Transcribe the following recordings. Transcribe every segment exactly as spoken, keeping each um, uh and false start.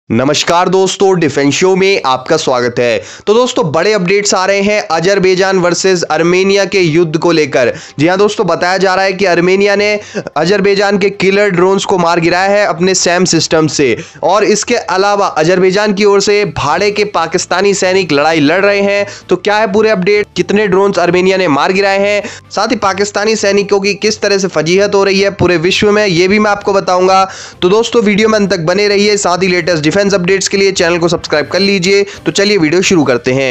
नमस्कार दोस्तों, defence show में आपका स्वागत है। तो दोस्तों, बड़े अपडेट्स आ रहे हैं अजरबैजान वर्सेस अर्मेनिया के युद्ध को लेकर। जी हां दोस्तों, बताया जा रहा है कि अर्मेनिया ने अजरबैजान के किलर ड्रोन्स को मार गिराया है अपने सैम सिस्टम से। और इसके अलावा अजरबैजान की ओर से भाड़े के पाकिस्तानी सैनिक लड़ाई लड़ रहे हैं। तो क्या है पूरे अपडेट, कितने ड्रोन्स अर्मेनिया ने मार गिराए हैं, साथ ही पाकिस्तानी सैनिकों की किस तरह से फजीहत हो रही है पूरे विश्व में, यह भी मैं आपको बताऊंगा। तो दोस्तों, वीडियो में अंत तक बने रहिए। साथ ही लेटेस्ट डिफेंस अपडेट्स के लिए चैनल को सब्सक्राइब कर लीजिए। तो चलिए वीडियो शुरू करते हैं।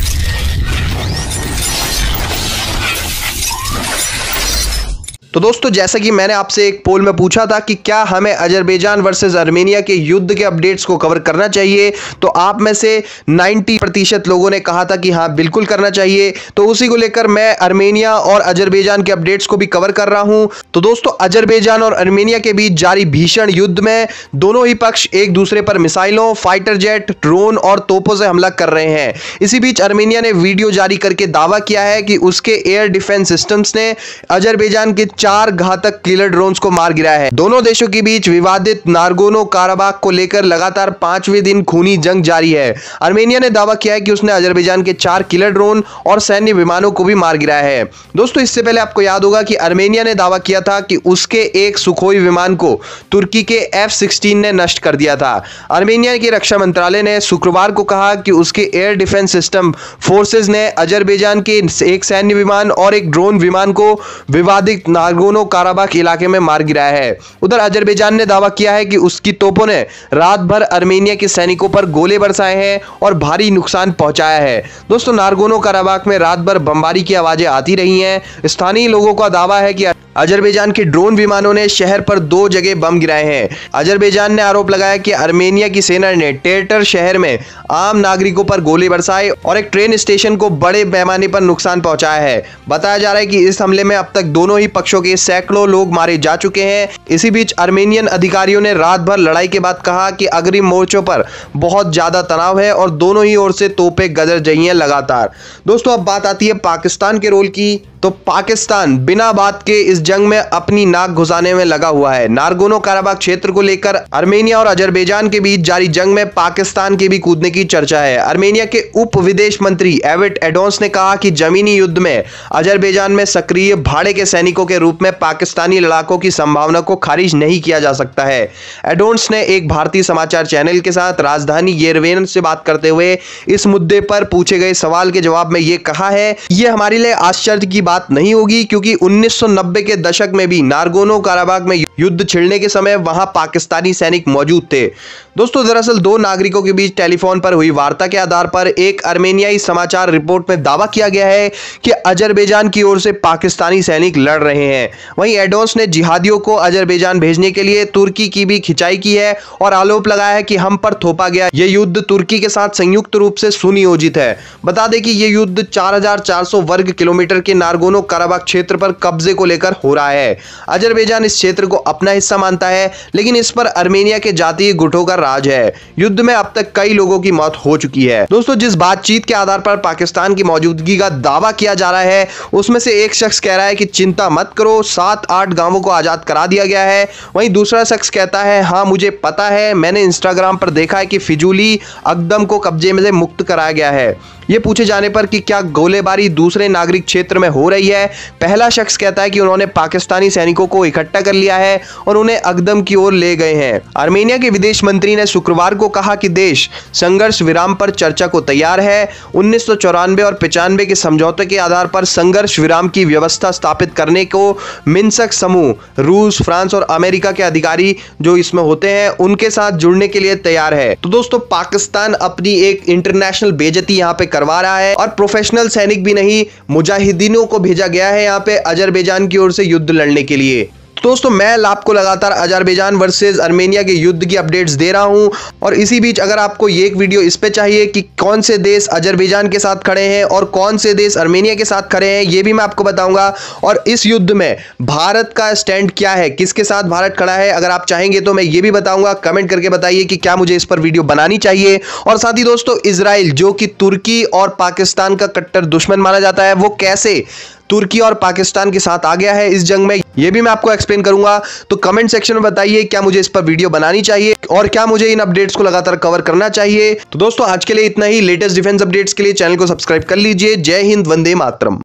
तो दोस्तों, जैसा कि मैंने आपसे एक पोल में पूछा था कि क्या हमें अजरबैजान वर्सेस अर्मेनिया के युद्ध के अपडेट्स को कवर करना चाहिए, तो आप में से नब्बे प्रतिशत लोगों ने कहा था कि हाँ बिल्कुल करना चाहिए। तो उसी को लेकर मैं अर्मेनिया और अजरबैजान के अपडेट्स को भी कवर कर रहा हूं। तो दोस्तों, अजरबैजान और अर्मेनिया के बीच जारी भीषण युद्ध में दोनों ही पक्ष एक दूसरे पर मिसाइलों, फाइटर जेट, ड्रोन और तोपों से हमला कर रहे हैं। इसी बीच अर्मेनिया ने वीडियो जारी करके दावा किया है कि उसके एयर डिफेंस सिस्टम्स ने अजरबैजान के चार घातक किलर ड्रोन्स को मार गिराया है। दोनों देशों के बीच विवादित नारगोनो काराबाख को लेकर लगातार पांचवें दिन खूनी जंग जारी है। अर्मेनिया ने दावा किया है कि उसने अजरबैजान के चार किलर ड्रोन और सैन्य विमानों को भी मार गिराया है। दोस्तों, इससे पहले आपको याद होगा कि अर्मेनिया ने दावा किया था कि उसके एक सुखोई विमान को तुर्की के एफ सिक्सटीन ने नष्ट कर दिया था। अर्मेनिया के रक्षा मंत्रालय ने शुक्रवार को कहा कि उसके एयर डिफेंस सिस्टम फोर्सेज ने अजरबैजान के एक सैन्य विमान और एक ड्रोन विमान को विवादित नारगोनो काराबाख इलाके में मार गिराया है। उधर अजरबैजान ने दावा किया है कि उसकी तोपों ने रात भर अर्मेनिया के सैनिकों पर गोले बरसाए हैं और भारी नुकसान पहुंचाया है। दोस्तों, नारगोनो काराबाख में रात भर बमबारी की आवाजें आती रही हैं। स्थानीय लोगों का दावा है कि अजरबैजान के ड्रोन विमानों ने शहर पर दो जगह बम गिराए हैं। अजरबैजान ने आरोप लगाया कि अर्मेनिया की सेना ने टेटर शहर में आम नागरिकों पर गोली बरसाई और एक ट्रेन स्टेशन को बड़े पैमाने पर नुकसान पहुंचाया है। बताया जा रहा है कि इस हमले में अब तक दोनों ही पक्षों के सैकड़ों लोग मारे जा चुके हैं। इसी बीच अर्मेनियन अधिकारियों ने रात भर लड़ाई के बाद कहा कि अग्रिम मोर्चों पर बहुत ज्यादा तनाव है और दोनों ही ओर से तोपें गजर रही हैं लगातार। दोस्तों, अब बात आती है पाकिस्तान के रोल की। तो पाकिस्तान बिना बात के इस जंग में अपनी नाक घुसाने में लगा हुआ है। नारगोनो काराबाख क्षेत्र को लेकर अर्मेनिया और अजरबैजान के बीच जारी जंग में पाकिस्तान के भी कूदने की चर्चा है। अर्मेनिया के उप विदेश मंत्री एविट एडोन्स ने कहा कि जमीनी युद्ध में अजरबैजान में सक्रिय भाड़े के सैनिकों के रूप में पाकिस्तानी लड़ाकों की संभावना को खारिज नहीं किया जा सकता है। एडोन्स ने एक भारतीय समाचार चैनल के साथ राजधानी येरेवन से बात करते हुए इस मुद्दे पर पूछे गए सवाल के जवाब में यह कहा है, यह हमारे लिए आश्चर्य की बात नहीं होगी क्योंकि उन्नीस सौ नब्बे के दशक में भी नारगोनो काराबाख में युद्ध छिड़ने के समय वहां पाकिस्तानी सैनिक मौजूद थे। दोस्तों, दरअसल दो नागरिकों के बीच टेलीफोन पर हुई वार्ता के आधार पर एक अर्मेनियाई समाचार रिपोर्ट में दावा किया गया है कि अजरबैजान की ओर से पाकिस्तानी सैनिक लड़ रहे हैं। वहीं एडोन्स ने जिहादियों को अजरबैजान भेजने के लिए तुर्की की भी खिंचाई की है और आरोप लगाया है कि हम पर थोपा गया यह युद्ध तुर्की के साथ संयुक्त रूप से सुनियोजित है। बता दें कि यह युद्ध चार हजार चार सौ वर्ग किलोमीटर के नारगोनो काराबाख क्षेत्र पर कब्जे को लेकर हो रहा है। अजरबैजान इस क्षेत्र को अपना हिस्सा मानता है, लेकिन इस पर अर्मेनिया के जातीय गुटों का राज है। युद्ध में अब तक कई लोगों की मौत हो चुकी है। दोस्तों, जिस बातचीत के आधार पर पाकिस्तान की मौजूदगी का दावा किया जा रहा है, उसमें से एक शख्स कह रहा है कि चिंता मत करो, सात आठ गांवों को आजाद करा दिया गया है। वहीं दूसरा शख्स कहता है, हाँ मुझे पता है, मैंने इंस्टाग्राम पर देखा है कि फिजूली अकदम को कब्जे में से मुक्त कराया गया है। ये पूछे जाने पर कि क्या गोलीबारी दूसरे नागरिक क्षेत्र में हो रही है, पहला शख्स कहता है कि उन्होंने पाकिस्तानी सैनिकों को इकट्ठा कर लिया है और उन्हें अकदम की ओर ले गए हैं। अर्मेनिया के विदेश मंत्री ने शुक्रवार को कहा कि देश संघर्ष विराम पर चर्चा को तैयार है। उन्नीस सौ चौरानवे और पिचानवे के समझौते के आधार पर संघर्ष विराम की व्यवस्था स्थापित करने को मिन्स्क समूह, रूस, फ्रांस और अमेरिका के अधिकारी जो इसमें होते हैं, उनके साथ जुड़ने के लिए तैयार है। तो दोस्तों, पाकिस्तान अपनी एक इंटरनेशनल बेइज्जती यहाँ पे करवा रहा है और प्रोफेशनल सैनिक भी नहीं, मुजाहिदीनों को भेजा गया है यहाँ पे अजरबैजान की ओर से युद्ध लड़ने के लिए। दोस्तों, मैं आपको लगातार अजरबैजान वर्सेस अर्मेनिया के युद्ध की अपडेट्स दे रहा हूं और इसी बीच अगर आपको ये एक वीडियो इस पे चाहिए कि कौन से देश अजरबैजान के साथ खड़े हैं और कौन से देश अर्मेनिया के साथ खड़े हैं, ये भी मैं आपको बताऊंगा। और इस युद्ध में भारत का स्टैंड क्या है, किसके साथ भारत खड़ा है, अगर आप चाहेंगे तो मैं ये भी बताऊंगा। कमेंट करके बताइए कि क्या मुझे इस पर वीडियो बनानी चाहिए। और साथ ही दोस्तों, इजराइल जो कि तुर्की और पाकिस्तान का कट्टर दुश्मन माना जाता है, वो कैसे तुर्की और पाकिस्तान के साथ आ गया है इस जंग में, ये भी मैं आपको एक्सप्लेन करूंगा। तो कमेंट सेक्शन में बताइए क्या मुझे इस पर वीडियो बनानी चाहिए और क्या मुझे इन अपडेट्स को लगातार कवर करना चाहिए। तो दोस्तों आज के लिए इतना ही। लेटेस्ट डिफेंस अपडेट्स के लिए चैनल को सब्सक्राइब कर लीजिए। जय हिंद, वंदे मातरम।